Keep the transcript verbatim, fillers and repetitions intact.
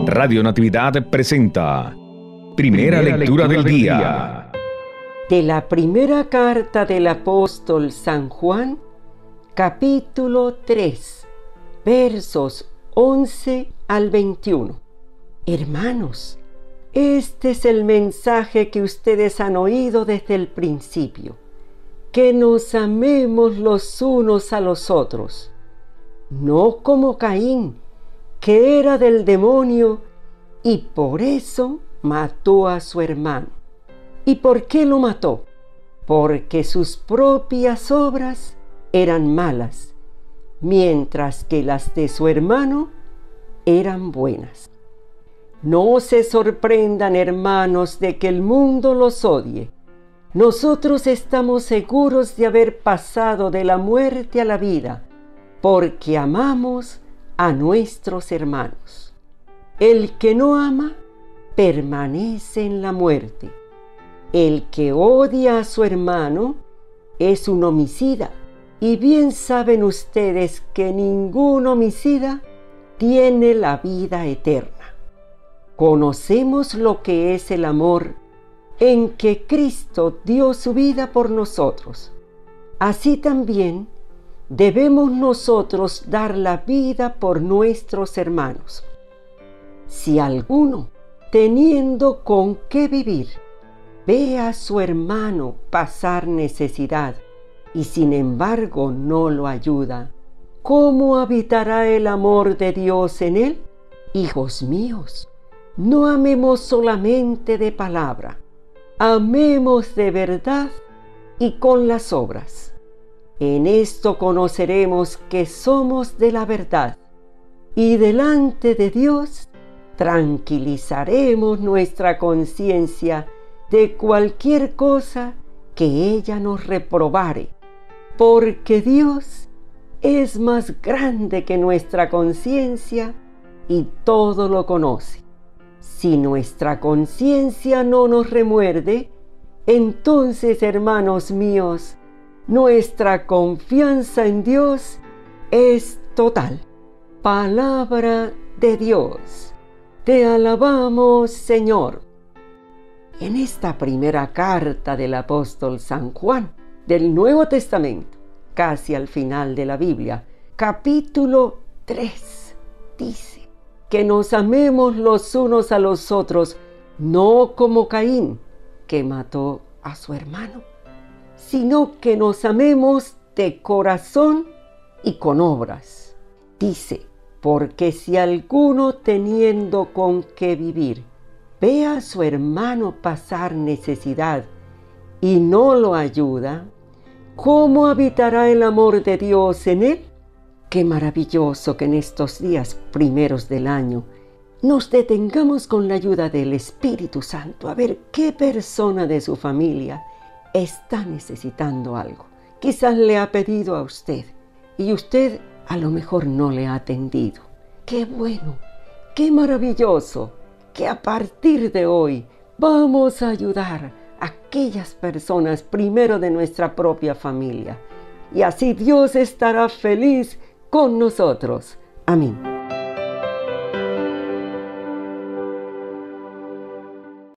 Radio Natividad presenta Primera, Primera lectura, lectura del, del día. día. De la primera carta del apóstol San Juan, capítulo tres, versos once al veintiuno. Hermanos, este es el mensaje que ustedes han oído desde el principio, que nos amemos los unos a los otros, no como Caín, que era del demonio y por eso mató a su hermano. ¿Y por qué lo mató? Porque sus propias obras eran malas, mientras que las de su hermano eran buenas. No se sorprendan, hermanos, de que el mundo los odie. Nosotros estamos seguros de haber pasado de la muerte a la vida, porque amamos a nuestros hermanos. El que no ama, permanece en la muerte. El que odia a su hermano es un homicida, y bien saben ustedes que ningún homicida tiene la vida eterna. Conocemos lo que es el amor, en que Cristo dio su vida por nosotros. Así también debemos nosotros dar la vida por nuestros hermanos. Si alguno, teniendo con qué vivir, ve a su hermano pasar necesidad y sin embargo no lo ayuda, ¿cómo habitará el amor de Dios en él? Hijos míos, no amemos solamente de palabra, amemos de verdad y con las obras. En esto conoceremos que somos de la verdad, y delante de Dios tranquilizaremos nuestra conciencia de cualquier cosa que ella nos reprobare, porque Dios es más grande que nuestra conciencia y todo lo conoce. Si nuestra conciencia no nos remuerde, entonces, hermanos míos, nuestra confianza en Dios es total. Palabra de Dios. Te alabamos, Señor. En esta primera carta del apóstol San Juan del Nuevo Testamento, casi al final de la Biblia, capítulo tres, dice que nos amemos los unos a los otros, no como Caín, que mató a su hermano, sino que nos amemos de corazón y con obras. Dice, porque si alguno teniendo con qué vivir, ve a su hermano pasar necesidad y no lo ayuda, ¿cómo habitará el amor de Dios en él? Qué maravilloso que en estos días primeros del año nos detengamos con la ayuda del Espíritu Santo a ver qué persona de su familia está necesitando algo. Quizás le ha pedido a usted y usted a lo mejor no le ha atendido. Qué bueno, qué maravilloso que a partir de hoy vamos a ayudar a aquellas personas primero de nuestra propia familia. Y así Dios estará feliz con nosotros. Amén.